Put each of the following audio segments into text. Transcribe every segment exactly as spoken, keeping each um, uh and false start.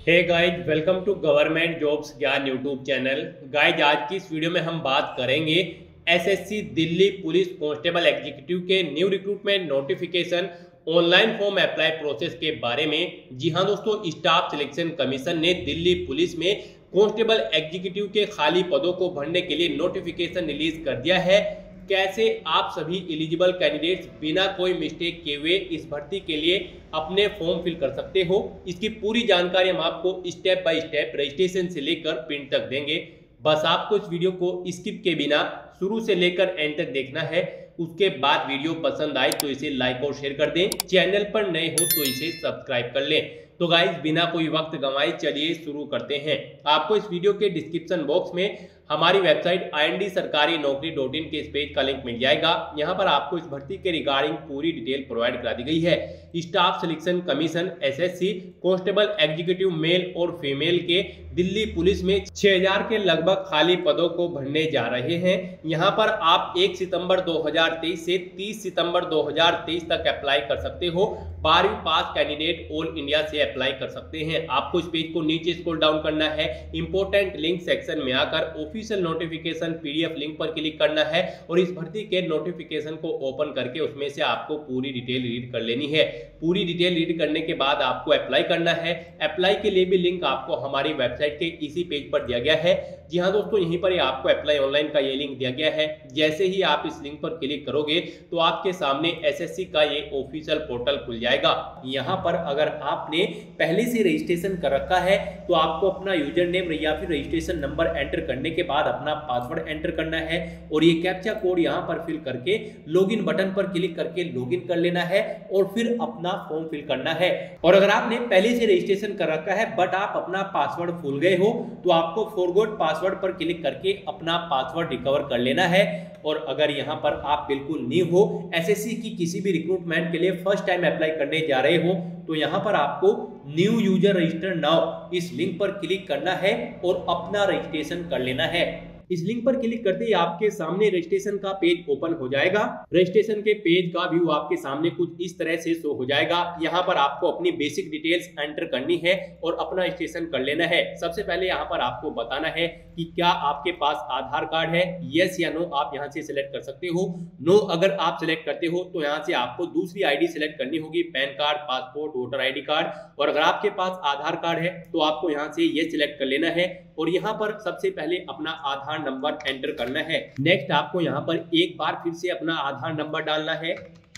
Hey guys, welcome to government jobs Gyan YouTube channel. Guys, आज की इस वीडियो में हम बात करेंगे SSC Delhi police constable executive के new recruitment notification online form apply process के बारे में। जी हां दोस्तों, स्टाफ सिलेक्शन कमीशन ने दिल्ली पुलिस में कांस्टेबल एग्जीक्यूटिव के खाली पदों को भरने के लिए नोटिफिकेशन रिलीज कर दिया है। कैसे आप सभी एलिजिबल कैंडिडेट्स बिना कोई मिस्टेक किए हुए इस भर्ती के लिए अपने फॉर्म फिल कर सकते हो, इसकी पूरी जानकारी हम आपको स्टेप बाय स्टेप रजिस्ट्रेशन से लेकर प्रिंट तक देंगे। बस आपको इस वीडियो को स्किप के बिना शुरू से लेकर एंड तक देखना है। उसके बाद वीडियो पसंद आए तो इसे लाइक और शेयर कर दें, चैनल पर नए हो तो इसे सब्सक्राइब कर लें। तो गाइज, बिना कोई वक्त गंवाए चलिए शुरू करते हैं। आपको इस वीडियो के डिस्क्रिप्शन बॉक्स में हमारी वेबसाइट आई एन डी सरकारी नौकरी डॉट इन के इस पेज का लिंक मिल जाएगा। यहाँ पर आपको इस भर्ती के रिगार्डिंग पूरी डिटेल प्रोवाइड करा दी गई है। Staff selection commission SSC constable executive male और फीमेल के दिल्ली पुलिस में छह हज़ार के लगभग खाली पदों को भरने जा रहे हैं। यहाँ पर आप एक सितंबर दो हज़ार तेईस से तीस सितंबर दो हज़ार तेईस तक अप्लाई कर सकते हो। बारहवीं पास कैंडिडेट ऑल इंडिया से अप्लाई कर सकते हैं। आपको इस पेज को नीचे स्क्रॉल डाउन करना है, इंपोर्टेंट लिंक सेक्शन में आकर ऑफिशियल नोटिफिकेशन पीडीएफ लिंक पर क्लिक करना है और इस भर्ती के नोटिफिकेशन को ओपन करके उसमें से आपको पूरी डिटेल रीड कर लेनी है। पूरी डिटेल रीड करने के बाद आपको अप्लाई करना है। अप्लाई के लिए भी लिंक आपको हमारी वेबसाइट के इसी पेज पर दिया गया है। जी हाँ दोस्तों, यहीं पर ही आपको अप्लाई ऑनलाइन का ये लिंक दिया गया है। जैसे ही आप इस लिंक पर क्लिक करोगे तो आपके सामने एसएससी का ये ऑफिशियल पोर्टल खुल जाएगा। यहाँ पर अगर आपने पहले से रजिस्ट्रेशन कर रखा है तो आपको अपना यूजर नेम या फिर रजिस्ट्रेशन नंबर एंटर करने के बाद अपना पासवर्ड एंटर करना है और ये कैप्चा कोड यहाँ पर फिल करके लॉगिन बटन पर क्लिक करके लॉगिन कर लेना है और फिर अपना फॉर्म फिल करना है। और अगर आपने पहले से रजिस्ट्रेशन कर रखा है बट आप अपना पासवर्ड भूल गए हो तो आपको फॉरगॉट पासवर्ड पर क्लिक करके अपना पासवर्ड रिकवर कर लेना है। और अगर यहाँ पर आप बिल्कुल न्यू हो, एसएससी की किसी भी रिक्रूटमेंट के लिए फर्स्ट टाइम अप्लाई करने जा रहे हो, तो यहाँ पर आपको न्यू यूजर रजिस्टर नाउ इस लिंक पर क्लिक करना है और अपना रजिस्ट्रेशन कर लेना है। इस लिंक पर क्लिक करते ही आपके सामने रजिस्ट्रेशन का पेज ओपन हो जाएगा। रजिस्ट्रेशन के पेज का व्यू आपके सामने कुछ इस तरह से शो हो जाएगा। यहाँ पर आपको अपनी बेसिक डिटेल्स एंटर करनी है और अपना रजिस्ट्रेशन कर लेना है। सबसे पहले यहाँ पर आपको बताना है कि क्या आपके पास आधार कार्ड है, यस या नो आप यहाँ से सिलेक्ट कर सकते हो। नो अगर आप सिलेक्ट करते हो तो यहाँ से आपको दूसरी आईडी सिलेक्ट करनी होगी, PAN card, passport, voter ID card. और अगर आपके पास आधार कार्ड है तो आपको यहाँ से ये सिलेक्ट कर लेना है और यहाँ पर सबसे पहले अपना आधार नंबर एंटर करना है। नेक्स्ट आपको यहाँ पर एक बार फिर से अपना आधार नंबर डालना है।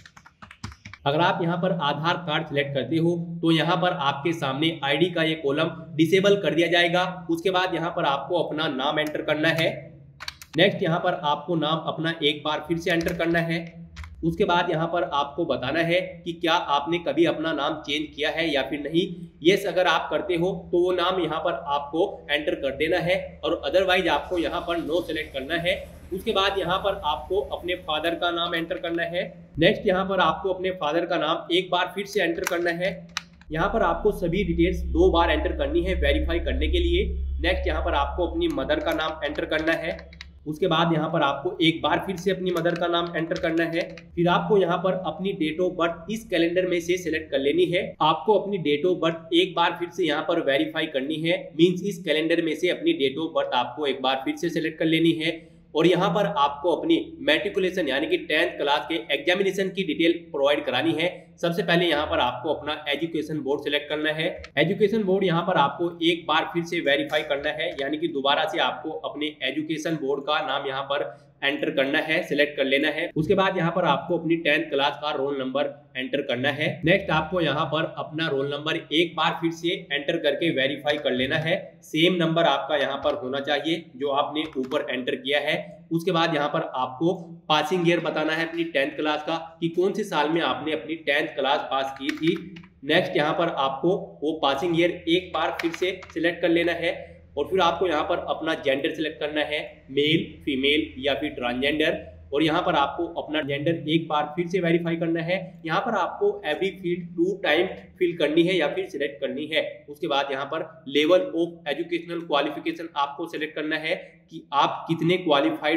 अगर आप यहाँ पर आधार कार्ड सिलेक्ट करते हो तो यहाँ पर आपके सामने आईडी का ये कॉलम डिसेबल कर दिया जाएगा। उसके बाद यहाँ पर आपको अपना नाम एंटर करना है। नेक्स्ट यहाँ पर आपको नाम अपना एक बार फिर से एंटर करना है। उसके बाद यहाँ पर आपको बताना है कि क्या आपने कभी अपना नाम चेंज किया है या फिर नहीं। यस अगर आप करते हो तो वो नाम यहाँ पर आपको एंटर कर देना है और अदरवाइज आपको यहाँ पर नो सेलेक्ट करना है। उसके बाद यहाँ पर आपको अपने फादर का नाम एंटर करना है। नेक्स्ट यहाँ पर आपको अपने फादर का नाम एक बार फिर से एंटर करना है। यहाँ पर आपको सभी डिटेल्स दो बार एंटर करनी है वेरीफाई करने के लिए। नेक्स्ट यहाँ पर आपको अपनी मदर का नाम एंटर करना है। उसके बाद यहाँ पर आपको एक बार फिर से अपनी मदर का नाम एंटर करना है। फिर आपको यहाँ पर अपनी डेट ऑफ बर्थ इस कैलेंडर में से सिलेक्ट कर लेनी है। आपको अपनी डेट ऑफ बर्थ एक बार फिर से यहाँ पर वेरीफाई करनी है, मींस इस कैलेंडर में से अपनी डेट ऑफ बर्थ आपको एक बार फिर से सिलेक्ट कर लेनी है। और यहाँ पर आपको अपनी मैट्रिकुलेशन यानी कि टेंथ क्लास के एग्जामिनेशन की डिटेल प्रोवाइड करानी है। सबसे पहले यहाँ पर आपको अपना एजुकेशन बोर्ड सिलेक्ट करना है। एजुकेशन बोर्ड यहाँ पर आपको एक बार फिर से वेरीफाई करना है, यानी कि दोबारा से आपको अपने एजुकेशन बोर्ड का नाम यहाँ पर एंटर करना है, सिलेक्ट कर लेना है। उसके बाद यहाँ पर आपको अपनी टेंथ क्लास का रोल नंबर एंटर करना है। नेक्स्ट आपको यहाँ पर अपना रोल नंबर एक बार फिर से एंटर करके वेरीफाई कर लेना है। सेम नंबर आपका यहाँ पर होना चाहिए जो आपने ऊपर एंटर किया है। उसके बाद यहाँ पर आपको पासिंग ईयर बताना है अपनी टेंथ क्लास का, कि कौन से साल में आपने अपनी टेंथ क्लास पास की थी। नेक्स्ट यहाँ पर आपको वो पासिंग ईयर एक बार फिर से सिलेक्ट कर लेना है और फिर आपको यहाँ पर अपना जेंडर सिलेक्ट करना है, मेल, फीमेल या फिर ट्रांसजेंडर। और यहाँ पर आपको अपना जेंडर एक बार फिर से वेरीफाई करना है। यहाँ पर आपको every field two time fill करनी है या फिर सिलेक्ट करनी है। उसके बाद यहाँ पर लेवल ऑफ एजुकेशनल क्वालिफिकेशन आपको सिलेक्ट करना है कि आप कितने क्वालिफाइड हो।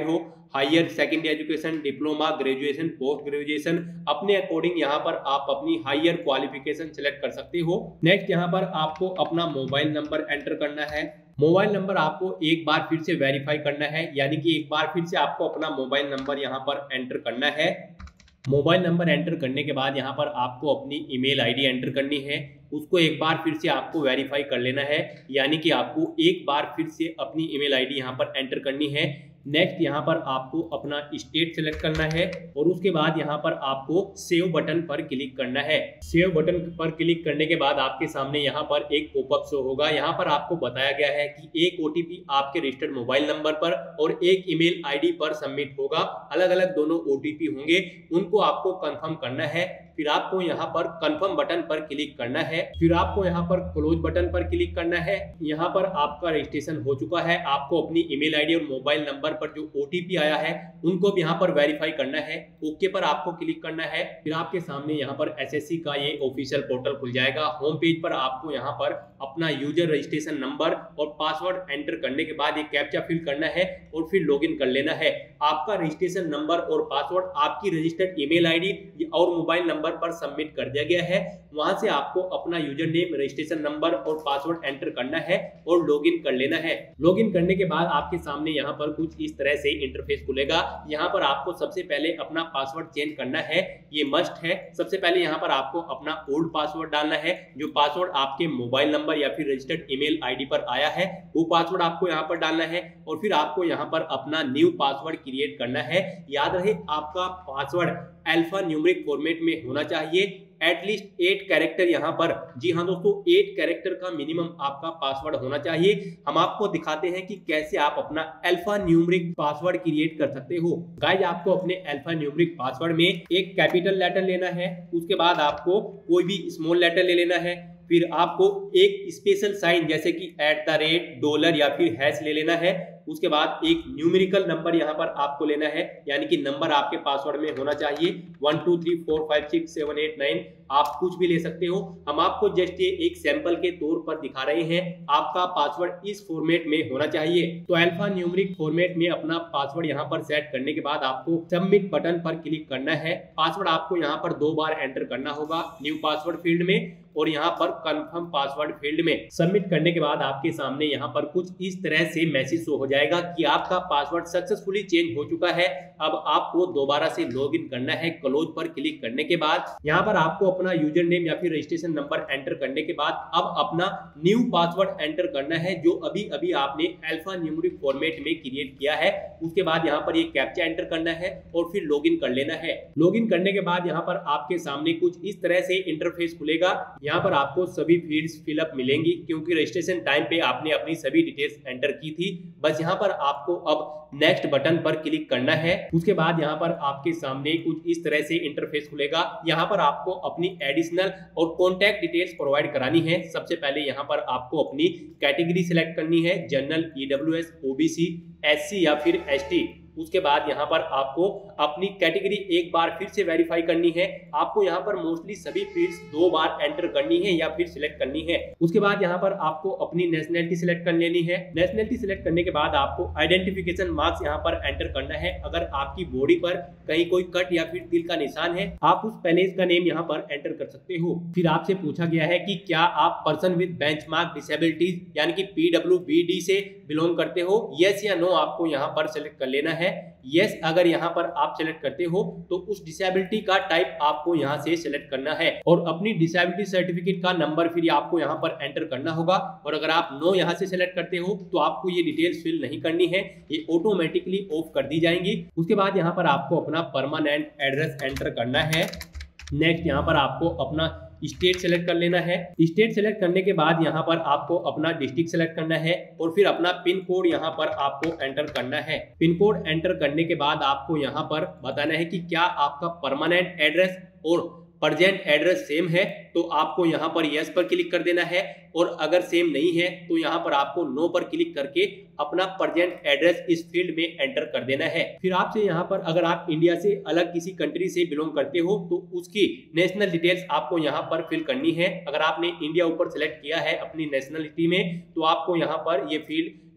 Higher secondary education, diploma, graduation, post graduation, अपने अकॉर्डिंग यहाँ पर आप अपनी हायर क्वालिफिकेशन सिलेक्ट कर सकते हो। नेक्स्ट यहाँ पर आपको अपना मोबाइल नंबर एंटर करना है। मोबाइल नंबर आपको एक बार फिर से वेरीफाई करना है, यानी कि एक बार फिर से आपको अपना मोबाइल नंबर यहाँ पर एंटर करना है। मोबाइल नंबर एंटर करने के बाद यहाँ पर आपको अपनी ईमेल आईडी एंटर करनी है, उसको एक बार फिर से आपको वेरीफाई कर लेना है, यानी कि आपको एक बार फिर से अपनी ईमेल आईडी यहाँ पर एंटर करनी है। नेक्स्ट यहाँ पर आपको अपना स्टेट सेलेक्ट करना है और उसके बाद यहाँ पर आपको सेव बटन पर क्लिक करना है। सेव बटन पर क्लिक करने के बाद आपके सामने यहाँ पर एक पॉपअप शो होगा। यहाँ पर आपको बताया गया है कि एक ओटीपी आपके रजिस्टर्ड मोबाइल नंबर पर और एक ईमेल आईडी पर सबमिट होगा। अलग अलग दोनों ओटीपी होंगे, उनको आपको कंफर्म करना है। फिर आपको यहाँ पर कंफर्म बटन पर क्लिक करना है। फिर आपको यहाँ पर क्लोज बटन पर क्लिक करना है। यहाँ पर आपका रजिस्ट्रेशन हो चुका है। आपको अपनी ईमेल आईडी और मोबाइल नंबर पर जो ओटीपी आया है उनको भी यहाँ पर वेरीफाई करना है। ओके पर आपको क्लिक करना है। फिर आपके सामने यहाँ पर एसएससी का ये ऑफिशियल पोर्टल खुल जाएगा। होम पेज पर आपको यहाँ पर अपना यूजर रजिस्ट्रेशन नंबर और पासवर्ड एंटर करने के बाद एक कैप्चा फिल करना है और फिर लॉगिन कर लेना है। आपका रजिस्ट्रेशन नंबर और पासवर्ड आपकी रजिस्टर्ड ईमेल आईडी और मोबाइल नंबर पर सबमिट कर दिया गया है। वहां से आपको अपना यूजर नेम, रजिस्ट्रेशन नंबर और पासवर्ड एंटर करना है और लॉगिन कर लेना है। लॉगिन करने के बाद आपके सामने यहाँ पर कुछ इस तरह से इंटरफेस खुलेगा। यहाँ पर आपको सबसे पहले अपना पासवर्ड चेंज करना है, ये मस्ट है। सबसे पहले यहाँ पर आपको अपना ओल्ड पासवर्ड डालना है, जो पासवर्ड आपके मोबाइल नंबर या फिर रजिस्टर्ड ईमेल आईडी पर आया है वो पासवर्ड आपको यहाँ पर डालना है। और फिर आपको यहाँ पर अपना न्यू पासवर्ड क्रिएट करना है। याद रहे आपका पासवर्ड अल्फा न्यूमेरिक फॉर्मेट में होना चाहिए, एटलीस्ट एट कैरेक्टर यहाँ पर। जी हाँ दोस्तों, एट कैरेक्टर का मिनिमम आपका पासवर्ड होना चाहिए। हम आपको दिखाते हैं कि कैसे आप अपना अल्फा न्यूमेरिक पासवर्ड क्रिएट कर सकते हो। गाइस, आपको अपने अल्फा न्यूमेरिक पासवर्ड में एक कैपिटल लेटर लेना है, उसके बाद आपको कोई भी स्मॉल लेटर ले लेना है। फिर आपको एक स्पेशल साइन जैसे कि एट द रेट, डॉलर या फिर हैश ले लेना है। उसके बाद एक न्यूमेरिकल नंबर यहाँ पर आपको लेना है, यानी कि नंबर आपके पासवर्ड में होना चाहिए। One two three four five six seven eight nine, आप कुछ भी ले सकते हो। हम आपको जस्ट ये एक सैंपल के तौर पर दिखा रहे हैं। आपका पासवर्ड इस फॉर्मेट में होना चाहिए। तो अल्फा न्यूमेरिक फॉर्मेट में अपना पासवर्ड यहाँ पर सेट करने के बाद आपको सबमिट बटन पर क्लिक करना है। पासवर्ड आपको यहाँ पर दो बार एंटर करना होगा, न्यू पासवर्ड फील्ड में और यहाँ पर कंफर्म पासवर्ड फील्ड में। सबमिट करने के बाद आपके सामने यहाँ पर कुछ इस तरह से मैसेज शो हो जाएगा कि आपका पासवर्ड सक्सेसफुली चेंज हो चुका है। अब आपको दोबारा से लॉगिन करना है। क्लोज पर क्लिक करने के बाद यहाँ पर आपको अपना यूजर नेम या फिर रजिस्ट्रेशन नंबर एंटर करने के बाद अब अपना न्यू पासवर्ड एंटर करना है, जो अभी अभी आपने अल्फा न्यूमेरिक फॉर्मेट में क्रिएट किया है। उसके बाद यहाँ पर ये कैप्चा एंटर करना है और फिर लॉगिन कर लेना है। लॉगिन करने के बाद यहाँ पर आपके सामने कुछ इस तरह से इंटरफेस खुलेगा। यहाँ पर आपको सभी फील्ड्स फिलअप मिलेंगी, क्योंकि रजिस्ट्रेशन टाइम पे आपने अपनी सभी डिटेल्स एंटर की थी। बस यहाँ पर आपको अब नेक्स्ट बटन पर क्लिक करना है। उसके बाद यहाँ पर आपके सामने कुछ इस तरह से इंटरफेस खुलेगा। यहाँ पर आपको अपनी एडिशनल और कॉन्टैक्ट डिटेल्स प्रोवाइड करानी है। सबसे पहले यहाँ पर आपको अपनी कैटेगरी सिलेक्ट करनी है, जनरल, ईडब्ल्यूएस, ओबीसी, एससी या फिर एसटी। उसके बाद यहाँ पर आपको अपनी कैटेगरी एक बार फिर से वेरीफाई करनी है। आपको यहाँ पर मोस्टली सभी फील्ड्स दो बार एंटर करनी है या फिर सिलेक्ट करनी है। उसके बाद यहाँ पर आपको अपनी नेशनैलिटी सिलेक्ट कर लेनी है। नेशनैलिटी सिलेक्ट करने के बाद आपको आइडेंटिफिकेशन मार्क्स यहाँ पर एंटर करना है। अगर आपकी बॉडी पर कहीं कोई कट या फिर तिल का निशान है, आप उस पैलेस का नेम यहाँ पर एंटर कर सकते हो। फिर आपसे पूछा गया है कि क्या आप पर्सन विद बेंचमार्क डिसेबिलिटीज यानी कि पीडब्ल्यूबीडी से बिलोंग करते हो। यस या नो आपको यहाँ पर सिलेक्ट कर लेना है। यस yes, अगर यहाँ पर आप सिलेक्ट करते हो तो उस डिसेबिलिटी का टाइप आपको यहाँ से सिलेक्ट करना है और अपनी डिसेबिलिटी सर्टिफिकेट का नंबर फिर आपको यहाँ पर एंटर करना होगा। और अगर आप नो यहाँ से सिलेक्ट करते हो तो आपको ये डिटेल्स फिल नहीं करनी है, ये ऑटोमेटिकली ऑफ कर दी जाएंगी। उसके बाद यहाँ पर आपको अपना परमानेंट एड्रेस एंटर करना है। नेक्स्ट यहाँ पर आपको अपना स्टेट सेलेक्ट कर लेना है। स्टेट सेलेक्ट करने के बाद यहाँ पर आपको अपना डिस्ट्रिक्ट सेलेक्ट करना है और फिर अपना पिन कोड यहाँ पर आपको एंटर करना है। पिन कोड एंटर करने के बाद आपको यहाँ पर बताना है कि क्या आपका परमानेंट एड्रेस और प्रेजेंट एड्रेस सेम है, तो आपको यहाँ पर यस पर क्लिक कर देना है। और अगर सेम नहीं है तो यहाँ पर आपको नो पर क्लिक करके अपना प्रेजेंट एड्रेस इस फील्ड में एंटर कर देना है। फिर आपसे यहाँ पर अगर आप इंडिया से अलग किसी कंट्री से बिलोंग करते हो तो उसकी नेशनल डिटेल्स आपको यहाँ पर फिल करनी है। अगर आपने इंडिया ऊपर सेलेक्ट किया है अपनी नेशनलिटी में तो आपको यहाँ पर ये फील्ड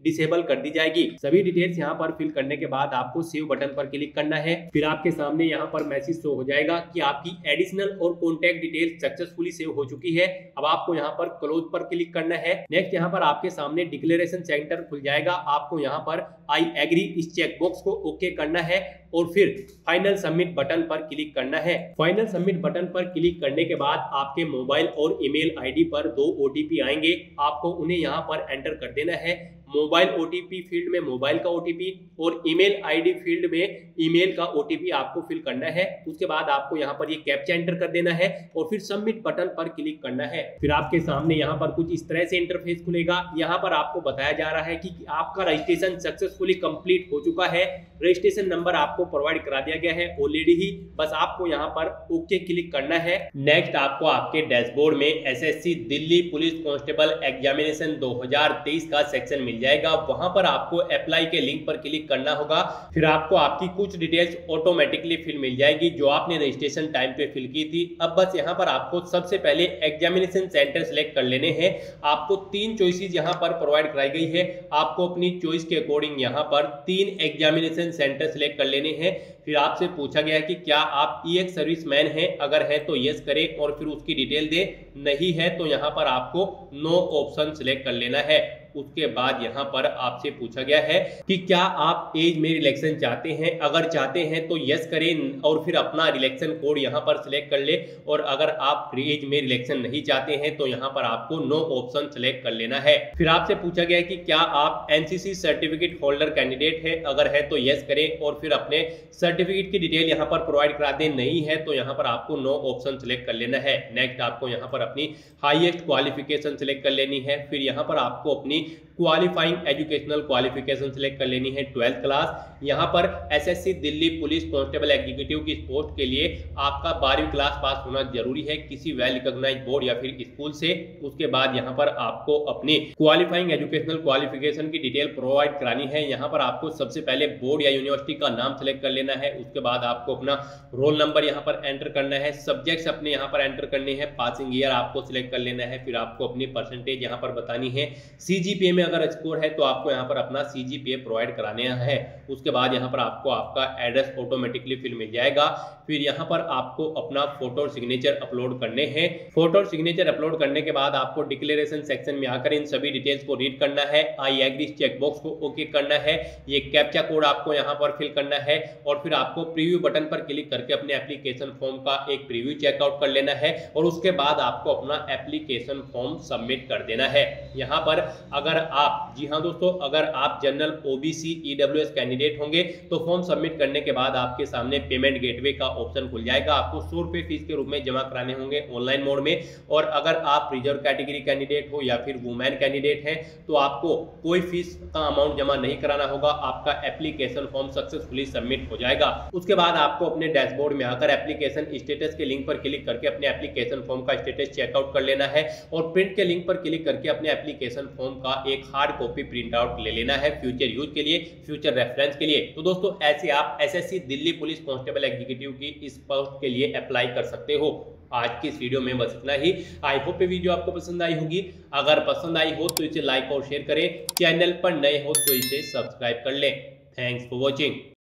डिसेबल कर दी जाएगी। सभी डिटेल्स यहाँ पर फिल करने के बाद आपको सेव बटन पर क्लिक करना है। फिर आपके सामने यहाँ पर मैसेज शो हो जाएगा कि आपकी एडिशनल और कॉन्टैक्ट डिटेल सक्सेसफुली सेव हो चुकी है। अब आपको यहाँ पर क्लोज पर क्लिक करना है। नेक्स्ट यहाँ पर आपके सामने डिक्लेरेशन सेंटर खुल जाएगा। आपको यहाँ पर आई एग्री इस चेक बॉक्स को ओके करना है और फिर फाइनल सबमिट बटन पर क्लिक करना है। फाइनल सबमिट बटन पर क्लिक करने के बाद आपके मोबाइल और ईमेल आईडी पर दो ओटीपी आएंगे। आपको उन्हें यहाँ पर एंटर कर देना है। मोबाइल ओटीपी फील्ड में मोबाइल का ओटीपी और ईमेल आईडी फील्ड में ईमेल का ओटीपी आपको फिल करना है। उसके बाद आपको यहाँ पर ये कैप्चा एंटर कर देना है और फिर सबमिट बटन पर क्लिक करना है। फिर आपके सामने यहाँ पर कुछ इस तरह से इंटरफेस खुलेगा। यहाँ पर आपको बताया जा रहा है कि आपका रजिस्ट्रेशन सक्सेसफुली कंप्लीट हो चुका है। रजिस्ट्रेशन नंबर आपको प्रोवाइड करा दिया गया है ऑलरेडी ही, बस आपको यहाँ पर ओके क्लिक करना है। नेक्स्ट आपको आपके डैशबोर्ड में SSC Delhi police constable examination दो हज़ार तेईस का सेक्शन मिल जाएगा। वहां पर आपको अप्लाई के लिंक पर क्लिक करना होगा। फिर आपको आपकी कुछ डिटेल्स ऑटोमेटिकली फिल मिल जाएगी जो आपने रजिस्ट्रेशन टाइम पे फिल की थी। अब बस यहाँ पर आपको सबसे पहले एग्जामिनेशन सेंटर सेलेक्ट कर लेने हैं। आपको तीन चॉइसेस यहाँ पर प्रोवाइड कराई गई है। आपको अपनी चॉइस के अकॉर्डिंग यहाँ पर तीन एग्जामिनेशन सेंटर सेलेक्ट कर लेने हैं। फिर आपसे पूछा गया है कि क्या आप ई एक्स सर्विसमैन हैं, अगर है तो यस करें और फिर उसकी डिटेल दे, नहीं है तो यहाँ पर आपको नो ऑप्शन सिलेक्ट कर लेना है। उसके बाद यहाँ पर आपसे पूछा गया है कि क्या आप एज में रिलैक्सेशन चाहते हैं, अगर चाहते हैं तो यस करें और फिर अपना रिलैक्सेशन कोड यहाँ पर सिलेक्ट कर ले, और अगर आप एज में रिलैक्सेशन नहीं चाहते हैं तो यहाँ पर आपको नो ऑप्शन सिलेक्ट कर लेना है। फिर आपसे पूछा गया है कि क्या आप एनसीसी सर्टिफिकेट होल्डर कैंडिडेट है, अगर है तो यस करें और फिर अपने सर्टिफिकेट की डिटेल यहाँ पर प्रोवाइड करा दें, नहीं है तो यहाँ पर आपको नो ऑप्शन सिलेक्ट कर लेना है। नेक्स्ट आपको यहाँ पर अपनी हाईएस्ट क्वालिफिकेशन सिलेक्ट कर लेनी है। फिर यहाँ पर आपको अपनी क्वालिफाइंग एजुकेशनल क्वालिफिकेशन सिलेक्ट कर लेनी है ट्वेल्थ क्लास। यहाँ पर SSC Delhi police constable executive की पोस्ट के लिए आपका बारहवीं क्लास पास होना जरूरी है किसी वेल रिकॉग्नाइज्ड बोर्ड या फिर स्कूल से। उसके बाद यहाँ पर आपको अपनी क्वालिफाइंग एजुकेशनल क्वालिफिकेशन की डिटेल प्रोवाइड करानी है। यहाँ पर आपको सबसे पहले बोर्ड या यूनिवर्सिटी का नाम सिलेक्ट कर लेना है। उसके बाद आपको अपना रोल नंबर यहाँ पर एंटर करना है। सब्जेक्ट्स अपने यहाँ पर एंटर करने हैं। पासिंग ईयर आपको सिलेक्ट कर लेना है। फिर आपको अपनी परसेंटेज यहाँ पर बतानी है। सीजीपीए में अगर स्कोर है तो आपको यहाँ पर अपना सीजीपीए प्रोवाइड कराने है। उसके बाद यहाँ पर आपको आपका एड्रेस ऑटोमेटिकली फिल मिल जाएगा। फिर यहाँ पर आपको अपना फोटो और सिग्नेचर अपलोड करने हैं। फोटो और सिग्नेचर अपलोड करने के बाद आपको डिक्लेरेशन सेक्शन में आकर इन सभी डिटेल्स को रीड करना है। आई एग्री चेक बॉक्स को ओके करना है। ये कैप्चा कोड आपको यहाँ पर फिल करना है और फिर आपको प्रीव्यू बटन पर क्लिक करके अपने एप्लीकेशन फॉर्म का एक प्रीव्यू चेकआउट कर लेना है और उसके बाद आपको अपना एप्लीकेशन फॉर्म सबमिट कर देना है। यहाँ पर अगर आप, जी हाँ दोस्तों, अगर आप जनरल ओबीसी ईडब्ल्यूएस कैंडिडेट होंगे तो फॉर्म सबमिट करने के बाद आपके सामने पेमेंट गेटवे का ऑप्शन खुल जाएगा। आपको सौ रुपए फीस के रूप में जमा कराने होंगे ऑनलाइन मोड में। और अगर आप रिजर्व कैटेगरी कैंडिडेट हो या फिर वुमेन कैंडिडेट हैं तो आपको कोई फीस का अमाउंट जमा नहीं कराना होगा। आपका एप्लीकेशन फॉर्म सक्सेसफुली सबमिट हो जाएगा। उसके बाद आपको अपने डैशबोर्ड में आकर एप्लीकेशन स्टेटस के लिंक पर क्लिक करके अपने एप्लीकेशन फॉर्म का स्टेटस चेकआउट कर लेना है और प्रिंट के लिंक पर क्लिक करके अपने एप्लीकेशन फॉर्म का एक हार्ड कॉपी प्रिंट आउट ले लेना है फ्यूचर यूज के लिए, फ्यूचर रेफरेंस के लिए। तो दोस्तों ऐसे आप SSC Delhi police constable executive की इस पोस्ट के लिए अप्लाई कर सकते हो। आज की इस वीडियो में बस इतना ही। आई होप ये वीडियो आपको पसंद आई होगी। अगर पसंद आई हो तो इसे लाइक और शेयर करें। चैनल पर नए हो तो इसे सब्सक्राइब कर लें। Thanks for watching.